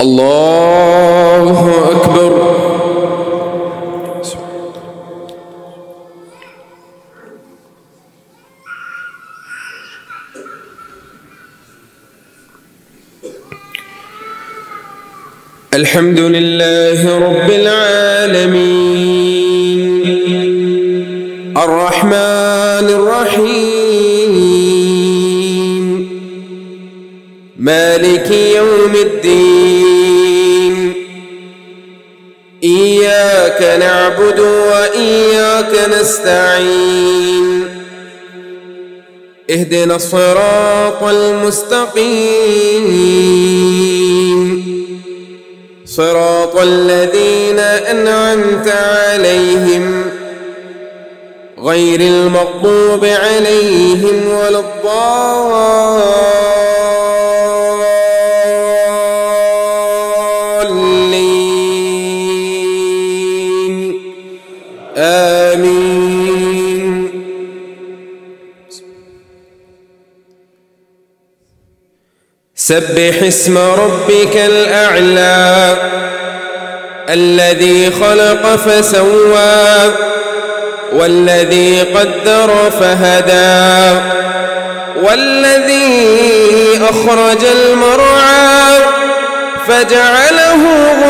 الله أكبر. الحمد لله رب العالمين الرحمن الرحيم مالك يوم الدين إياك نعبد وإياك نستعين اهدنا الصراط المستقيم صراط الذين أنعمت عليهم غير المغضوب عليهم ولا الضالين آمين. سبح اسم ربك الأعلى الذي خلق فسوى والذي قدر فهدى والذي أخرج المرعى فجعله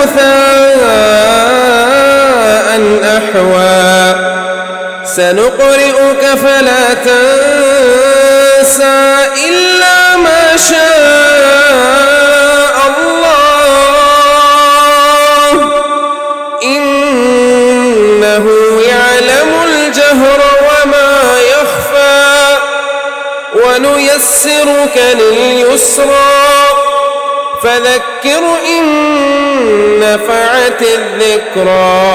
غثاء أحوى سنقرئك فلا تنسى إلا ما شاء الله إنه يعلم الجهر وما يخفى ونيسرك لليسرى فذكر إن نفعت الذكرى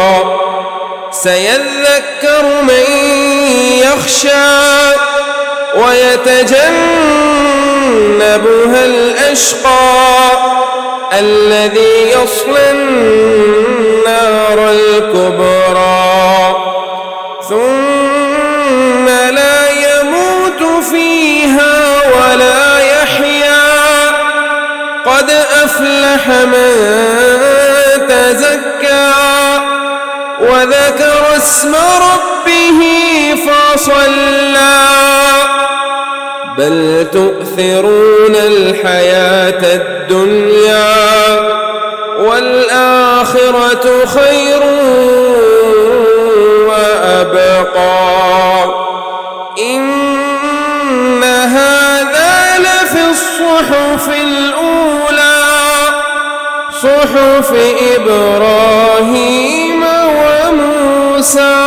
سيذكر من يخشى ويتجنبها الأشقى الذي يصلى النار الكبرى ثم لا يموت فيها ولا يحيا قد أفلح من تزكى وذكر اسم ربه فصلى بل تؤثرون الحياة الدنيا والآخرة خير وأبقى إن هذا لفي الصحف الأولى صحف إبراهيم وموسى.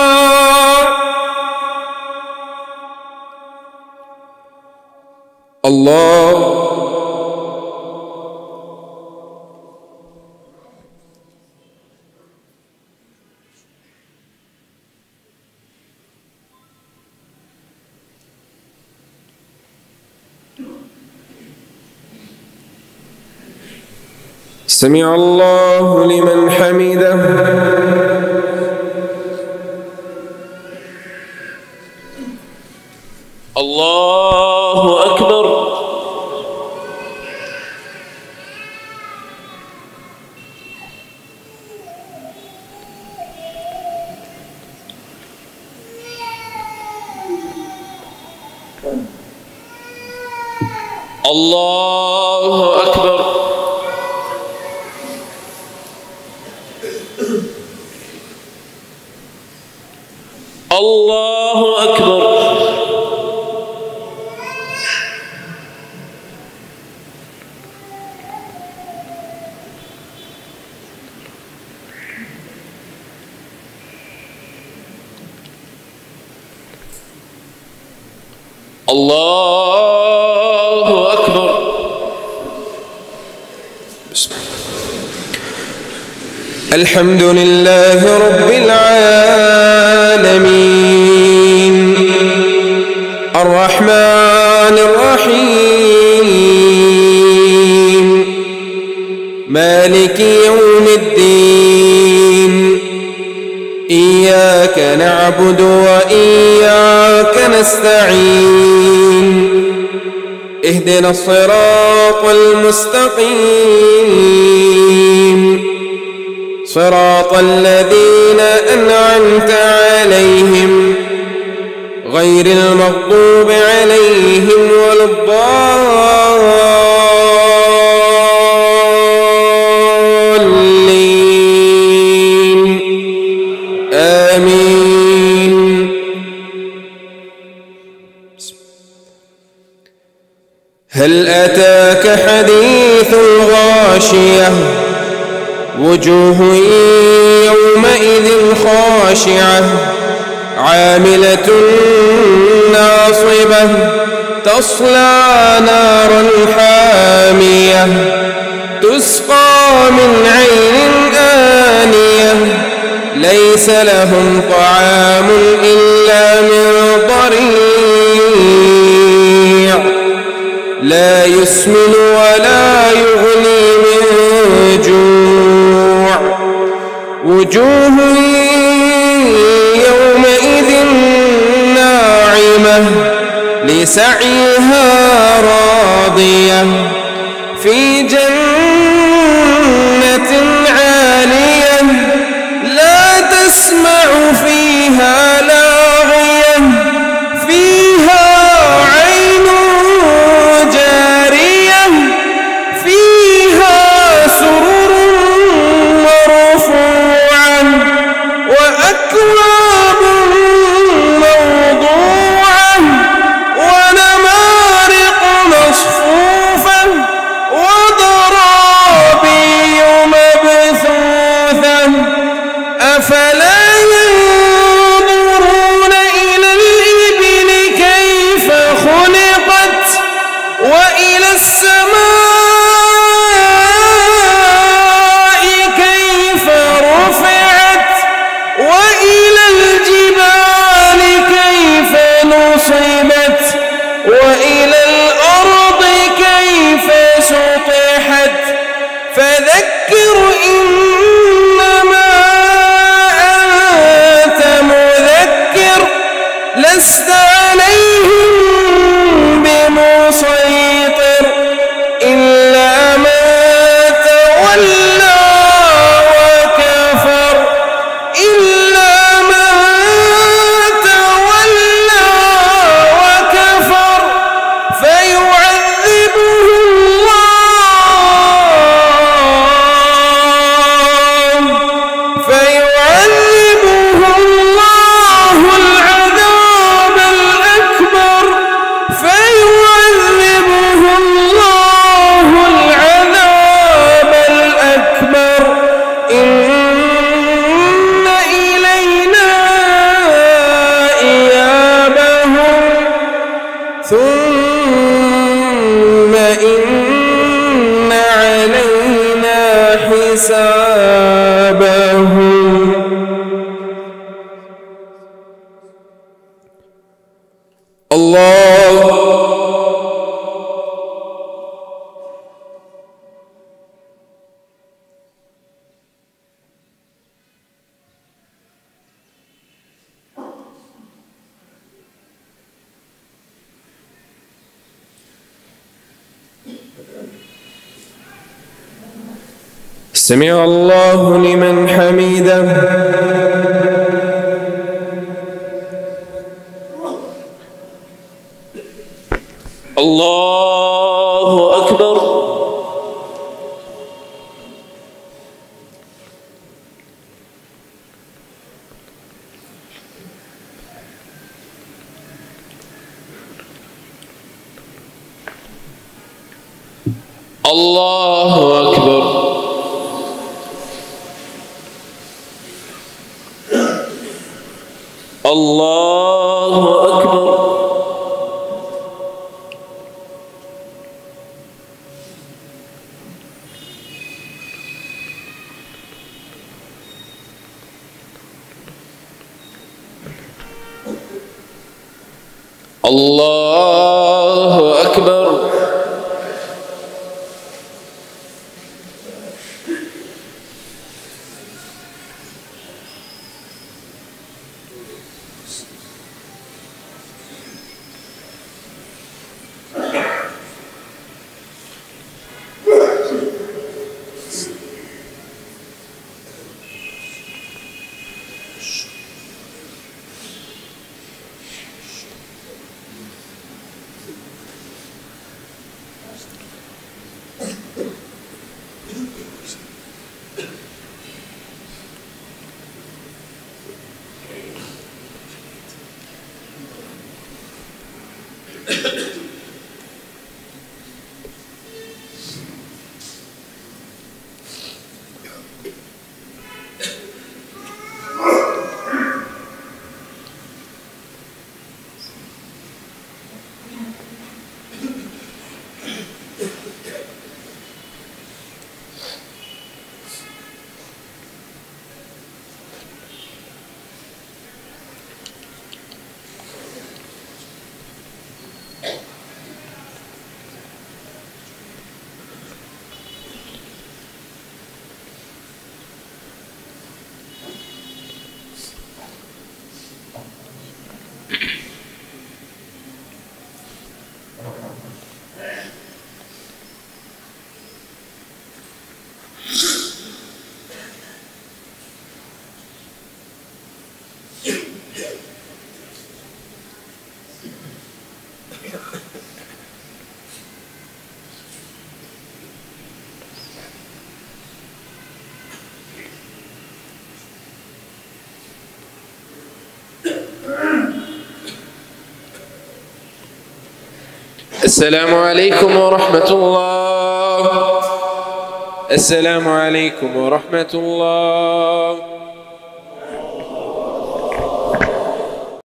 الله سمع الله لمن حمده. الله أكبر. الله أكبر. الله أكبر. الله أكبر. بسم الله. الحمد لله رب العالمين الرحمن الرحيم مالك يوم الدين إياك نعبد وإياك نستعين اهدنا الصراط المستقيم صراط الذين أنعمت عليهم غير المغضوب عليهم ولا الضالين آمين. هل أتاك حديث الغاشية وجوه يومئذ خاشعة عاملة ناصبة تصلى نارا حامية تسقى من عين آنية ليس لهم طعام إلا من ضريع لا يسمن ولا يغني من جوع وجوه يومئذ ناعمة لسعيها راضية في جنة عالية لا تسمع فيها لاغية فيها عين جارية فيها سرر مرفوعة وأكواب موضوعة ونمارق مصفوفة وضرابي مبثوثة أفلا ينظرون إلى الإبل كيف خلقت وإلى السماء كيف رفعت وإلى الجبال كيف نصبت وإلى الأرض كيف سطحت فذكر إنما أنت مذكر لست عليهم بمسيطر إلا من تولى وكفر إلا من تولى وكفر فيعذبه الله العذاب الأكبر فيعذبه الله العذاب الأكبر إن إلينا إيابهم ثم إن علينا حسابهم. الله سمع الله لمن حمده. الله أكبر. الله أكبر. الله أكبر. الله أكبر. السلام عليكم ورحمة الله. السلام عليكم ورحمة الله.